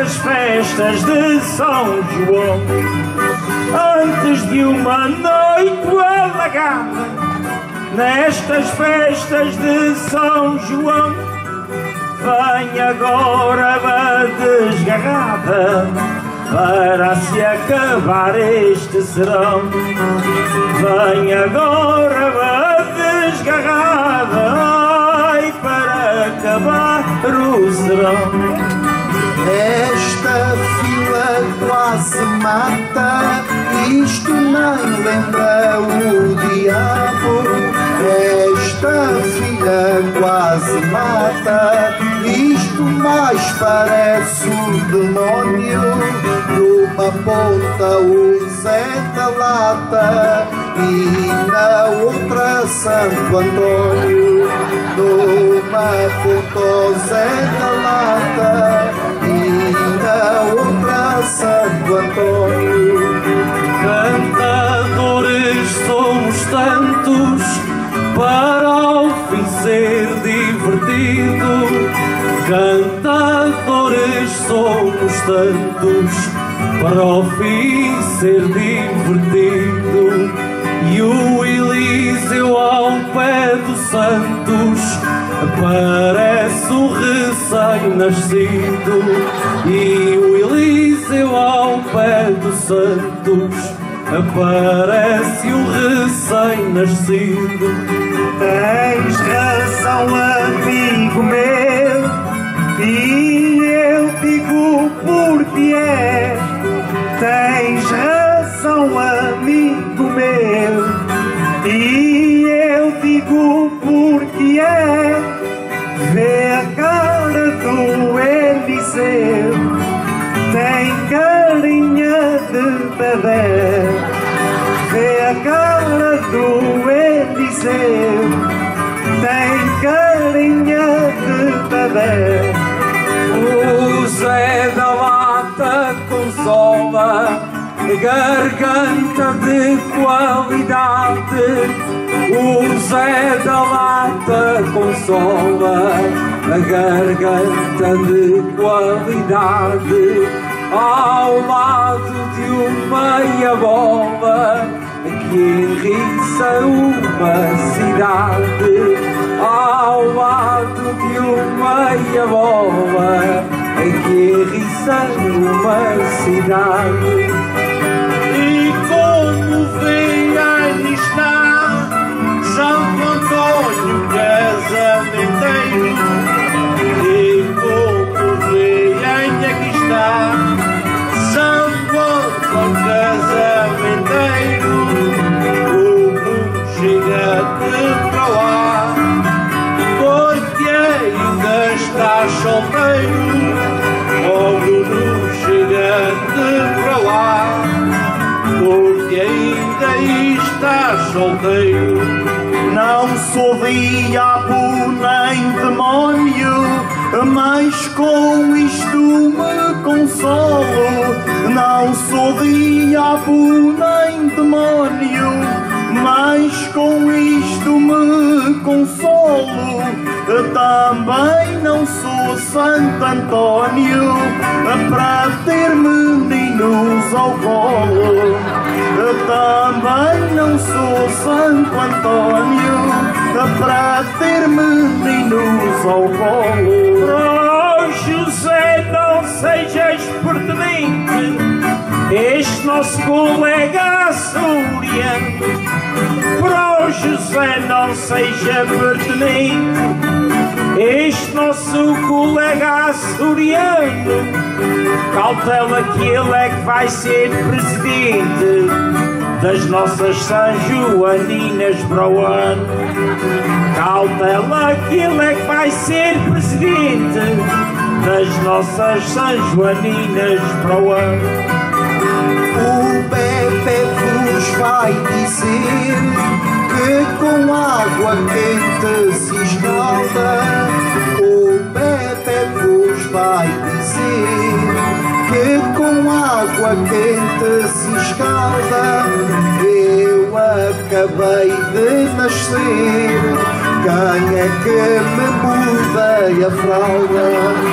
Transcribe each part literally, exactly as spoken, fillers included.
nestas festas de São João, antes de uma noite alagada, nestas festas de São João, vem agora a desgarrada para se acabar este serão. Vem agora a desgarrada, ai, para acabar o serão. Esta fila quase mata, isto nem lembra o diabo. Esta fila quase mata, isto mais parece o demónio. Numa ponta o Zé da Lata e na outra Santo Antônio. Numa ponta o Zé da Lata e na outra Santo Antônio. Cantadores somos tantos para ao fim ser divertido. Cantadores somos tantos para ao fim ser divertido. E o Eliseu ao pé dos santos parece um recém-nascido. E o Eliseu ao pé dos santos parece um recém-nascido. Tens razão, amigo meu, e eu digo por que é. Tens razão, amigo meu, e eu digo por que é. Vê a cara do Eliseu, tem carinha de bebê. Vê a cara do Eliseu, tem carinha de bebê. O Zé da Lata consola, garganta de qualidade. O Zé da Lata consola, a garganta de qualidade. Ao lado de uma meia bola que enriça uma cidade. Ao lado de uma meia bola que enriça uma cidade. E como vem aí está Santo Antônio casamenteiro. E como vem aí aqui está Santo Antônio casamenteiro. O mundo chega de para lá, porque ainda está solteiro. O mundo chega de para lá, porque ainda está solteiro. Não sou diabo nem demónio, mas com isto me consolo. Não sou diabo nem demónio, mas com isto me consolo. Também não sou Santo Antônio para ter meninos ao colo. Também não sou Santo Antônio para ter meninos ao colo. Oh, José, não sejas pertinente, este nosso colega açoriano. Pro José, não seja pertinente, este nosso colega açoriano. Cautela que ele é que vai ser presidente das nossas São Joaninas para o ano. Cautela que ele é que vai ser presidente das nossas São Joaninas para o ano. O Pepe vos vai dizer que com água quente se escalda. O Pepe vos vai dizer que com água quente se escalda. Eu acabei de nascer, quem é que me muda a fralda?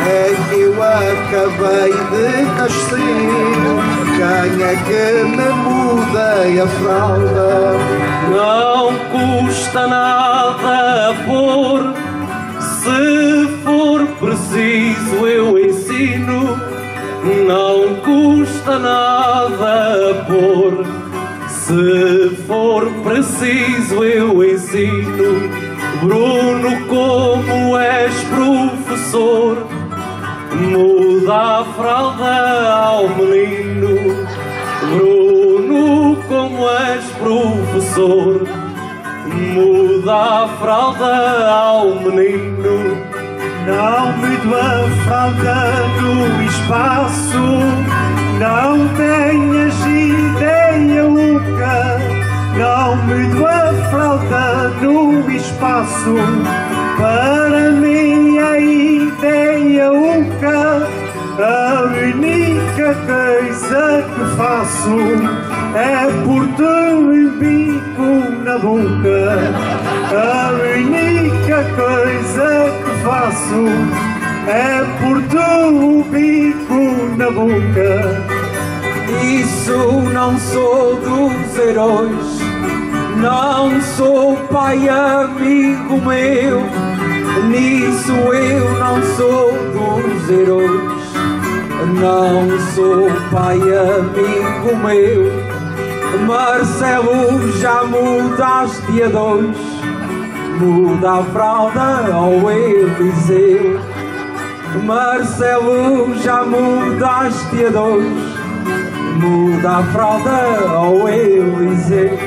é que eu acabei de nascer. Quem é que me muda a fralda? Não custa nada pôr, se for preciso eu ensino. Não custa nada pôr, se for preciso eu ensino. Bruno, como és professor, muda a fralda ao menino. Bruno, como és professor, muda a fralda ao menino. Não mudo a fralda no espaço, não tenhas ideia louca. Não mudo a fralda no espaço, para mim a ideia louca. A única coisa que faço é pôr-te um bico na boca. A única coisa que faço é pôr-te um bico na boca. Isso não sou dos heróis, não sou pai amigo meu. Nisso eu não sou dos heróis, não sou pai amigo meu. Marcelo, já mudaste a dois, muda a fralda ao Eliseu. Marcelo, já mudaste a dois, muda a fralda ao Eliseu.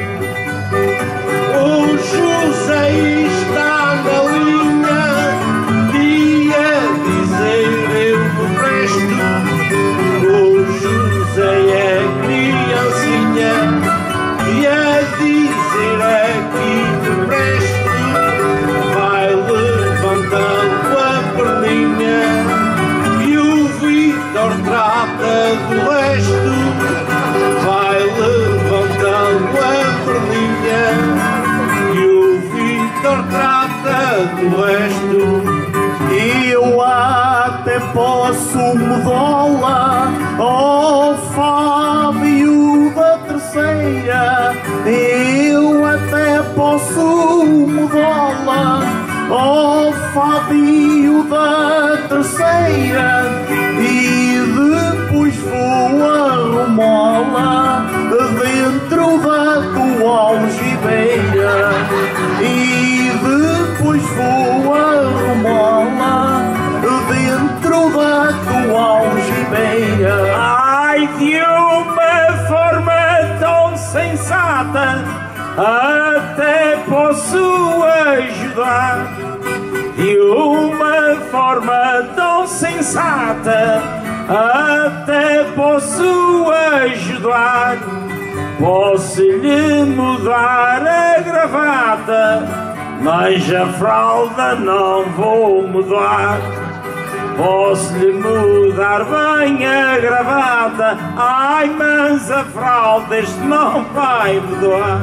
O José está na linha e a dizer eu me presto. O José é criancinha e a dizer aqui me presto. Vai levantando a perninha e o Vítor trata do resto. Vai levantando a perninha e o Vítor trata do resto. Eu até posso mudá-la, oh Fábio da terceira. Eu até posso mudá-la, oh Fábio da terceira. E depois vou arrumá-la dentro da tua algibeira. E depois vou arrumá-la dentro da tua algibeira. Ai, de uma forma tão sensata até posso ajudar. De uma forma tão sensata até posso ajudar. Posso-lhe mudar a gravata, mas a fralda não vou mudar. Posso-lhe mudar bem a gravata, ai, mas a fralda este não vai mudar.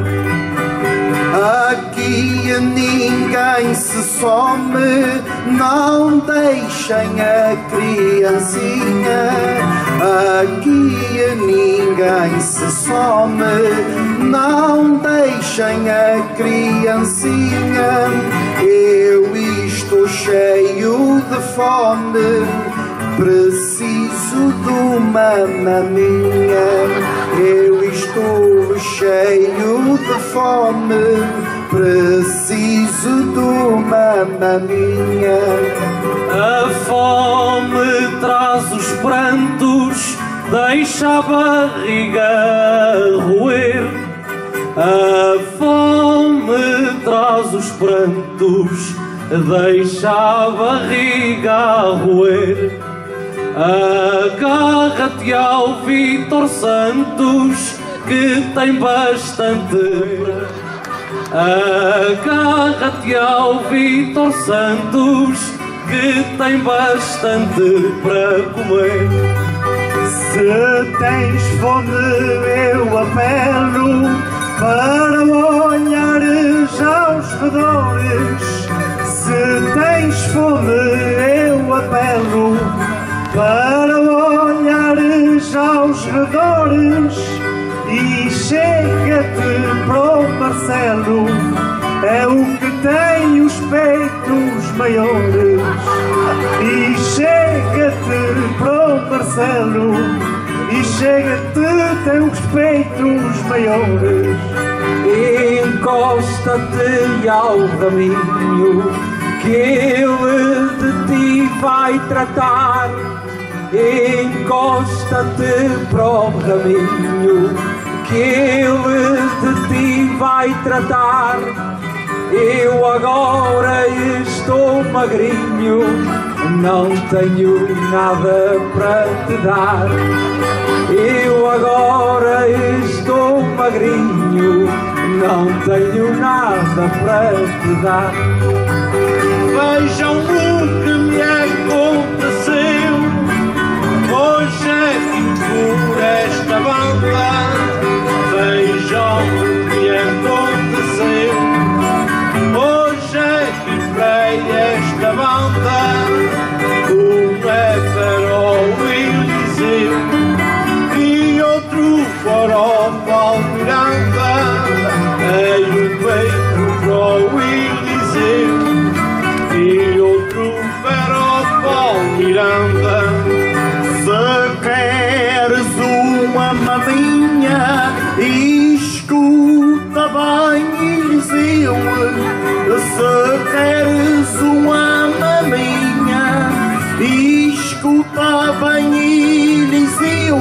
Aqui ninguém se some, não deixem a criancinha. Aqui ninguém se some, não deixem a criancinha. Eu estou cheio de fome, preciso de uma maminha. Eu estou cheio de fome, preciso de uma maminha. A fome traz os prantos, deixa a barriga roer. A fome traz os prantos, deixa a barriga roer. Agarra-te ao Vítor Santos, que tem bastante. Agarra-te ao Vítor Santos, que tem bastante para comer. Se tens fome eu apelo para olhares aos redores. Se tens fome eu apelo chega-te pro Marcelo, é o que tem os peitos maiores. E chega-te pro Marcelo, e chega-te, tem os peitos maiores. Encosta-te ao raminho, que ele de ti vai tratar. Encosta-te pro raminho, que ele de ti vai tratar. Eu agora estou magrinho, não tenho nada para te dar. Eu agora estou magrinho, não tenho nada para te dar. Vejam o que me aconteceu, hoje é fim por esta banda. Vejam o que me aconteceu, hoje é fim para esta banda. Um é para o Eliseu e outro para o Paulo Miranda. É um peito para o Eliseu e outro para o Paulo Miranda. Se queres uma maminha, escuta bem, Eliseu. Se queres uma maminha, escuta bem, Eliseu.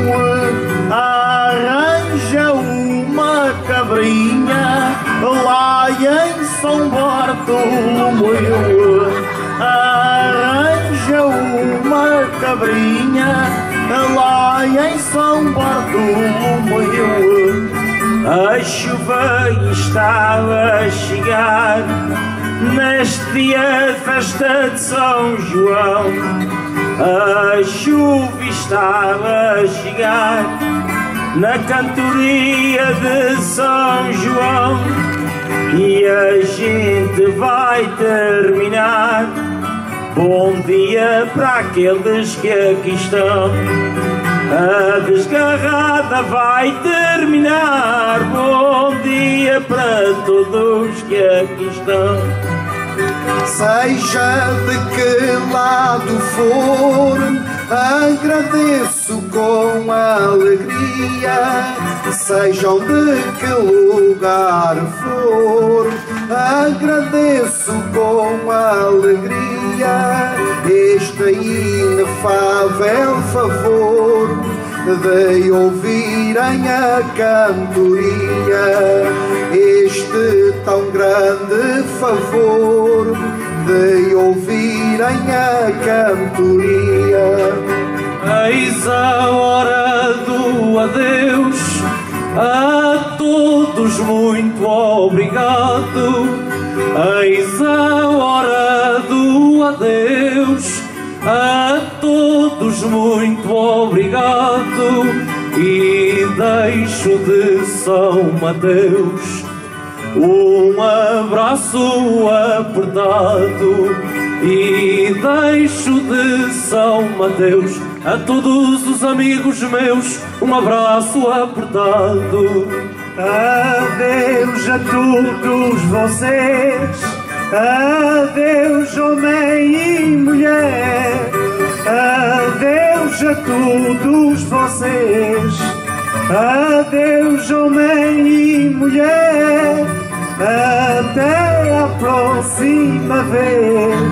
Arranja uma cabrinha lá em São Bartolomeu. Arranja uma cabrinha lá em São Bartolomeu. A chuva estava a chegar neste dia de festa de São João. A chuva estava a chegar na cantoria de São João. E a gente vai terminar. Bom dia para aqueles que aqui estão. A desgarrada vai terminar. Bom dia para todos que aqui estão. Seja de que lado for, agradeço com alegria. Sejam de que lugar for, agradeço com alegria este inefável favor de ouvirem a cantoria. Este tão grande favor de ouvirem a cantoria. Eis a hora do adeus, a todos muito obrigado. Eis a hora do adeus, a todos muito obrigado. E deixo de São Mateus um abraço apertado. E deixo de São Mateus a todos os amigos meus um abraço apertado. Adeus a todos vocês, adeus homem e mulher. Adeus a todos vocês, adeus homem e mulher. Até a próxima vez,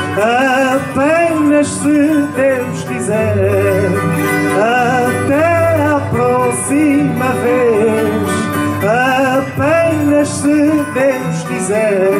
apenas se Deus quiser. Até a próxima vez, apenas se Deus quiser.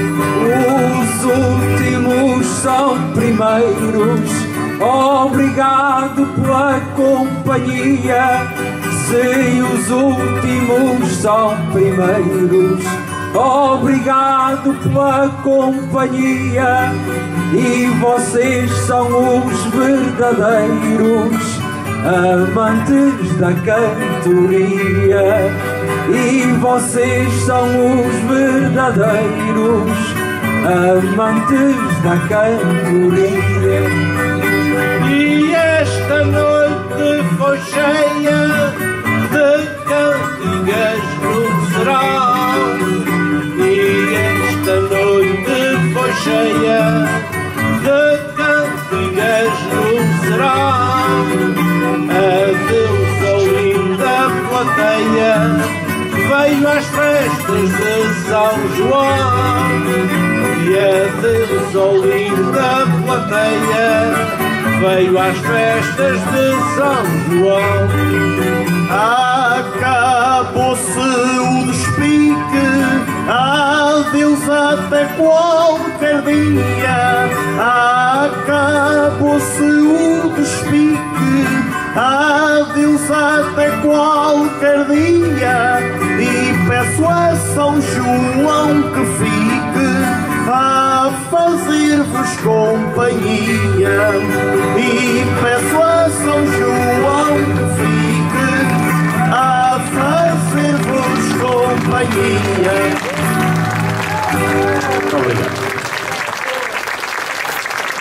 Os últimos são primeiros, obrigado pela companhia. Se os últimos são primeiros, obrigado pela companhia. E vocês são os verdadeiros amantes da cantoria. E vocês são os verdadeiros amantes da cantoria. E esta noite foi cheia de cantigas veio às festas de São João e a Deus ao linda plateia veio às festas de São João. Acabou-se o despique, adeus até qualquer dia. Acabou-se o despique, adeus até qualquer dia. E peço a São João que fique a fazer-vos companhia. E peço a São João que fique a fazer-vos companhia. Muito obrigado.